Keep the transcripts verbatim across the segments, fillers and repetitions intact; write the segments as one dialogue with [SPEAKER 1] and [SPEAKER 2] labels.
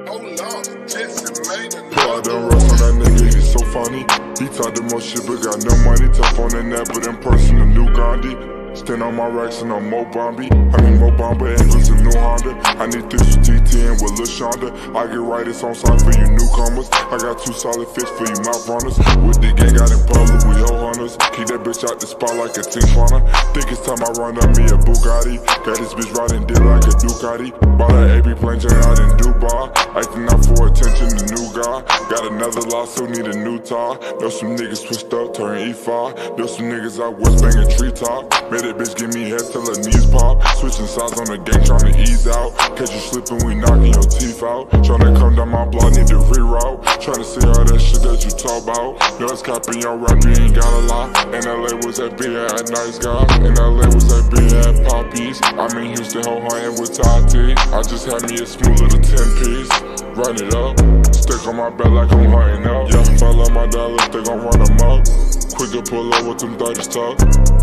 [SPEAKER 1] Pull out them rocks on that nigga, he's so funny. He talk the most shit but got no money. Tough on the net, but in person, the new Gandhi. Stand on my racks and I'm Mo Bombi. I mean Mo Bamba and with a new Honda. I need three for T T and with Lil Shonda. I get right, it's on side for you newcomers. I got two solid fists for you mouth runners. With the gang out in public, we hoe hunters. Keep that bitch out the spot like a team funner. Think it's time I run up me a Bugatti. Got this bitch riding dick like a Ducati. Bought an A B plane jet out in Dubai. Acting out for attention, the new guy. Got another lawsuit, need a new tie. Know some niggas twist up, turn E five. Know some niggas out west banging treetop. Made that bitch give me head till her knees pop. Switching sides on the gang, tryna ease out. Catch you slipping, we knocking your teeth out. Tryna come down my block, need to reroute. Tryna see all that shit that you talk about. No, it's capping your rap, you ain't gotta lie. In L A was that being a nice guy. In L A was that being at Poppies. I'm in Houston, ho hunting with Tati. I just had me a smooth little ten piece. Run it up, stick on my back like I'm hunting up. Yeah, follow my dollars, they gon' run them up. Quick to pull up with them thirties tuck.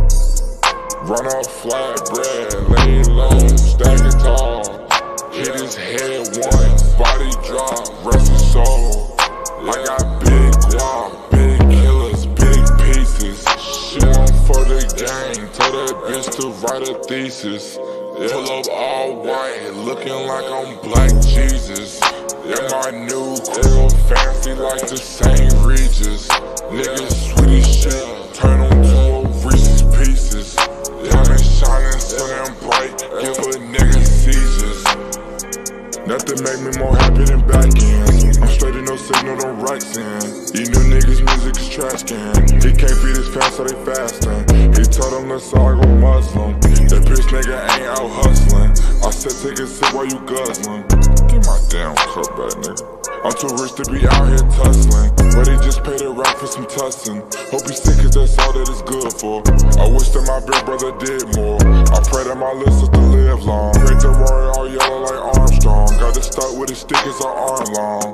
[SPEAKER 1] Run off flat bread, lay low, stacking tall. Hit his head once, body drop, rest his soul. I got big guap, big killers, big pieces. She want for the gang, tell that bitch to write a thesis. Pull up all white, looking like I'm Black Jesus. And my new crew fancy like the Saint Regis. Niggas sweet as shit, turn them to a Reese's Pieces. Diamond shining, swimming bright, give a nigga seizures. Nothing make me more happy than back ends. I'm straight in no signal, don't racks in. These new niggas' music is trash can. He can't feed his fans, so they fasting. He told them let's all go Muslim. That bitch nigga ain't out hustling. I said take a sip while you guzzling. Get my damn cup back, nigga. I'm too rich to be out here tussling, but he just paid a rap for some tussin'. Hope he's sick cause that's all that it's good for. I wish that my big brother did more. I pray that my little sister live long. Great to roar all yellow like Armstrong. Got to start with his stick as an arm long.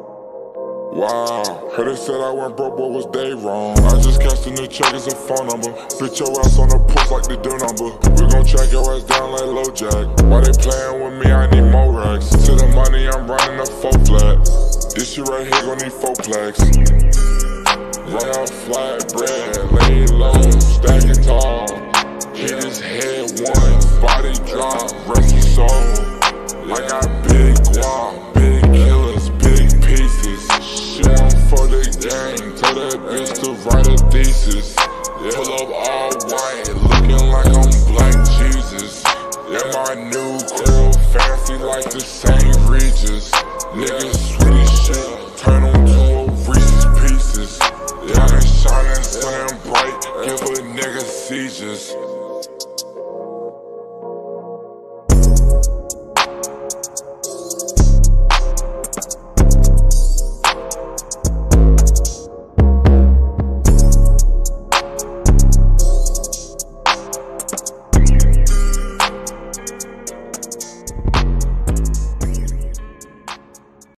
[SPEAKER 1] Wow, heard they said I went broke, boy, was they wrong? I just cashed a new check as a phone number. Bitch your ass on the post like the do number. We gon' track your ass down like LoJack. Why they playin' with me, I need more racks. To the money, I'm running a four flat. This shit right here gon' need four plaques. Run out flat bread, lay low, stacking tall. Hit his head once, body drop, rest his soul. I got big guap, big killers, big pieces. She want for the gang, tell that bitch to write a thesis. Pull up all white, looking like I'm Black Jesus. Yeah, my new crew fancy like the Saint Regis. Niggas sweet as shit, turn them to a Reese's Pieces. Diamond shining, swimming bright, give a nigga seizures.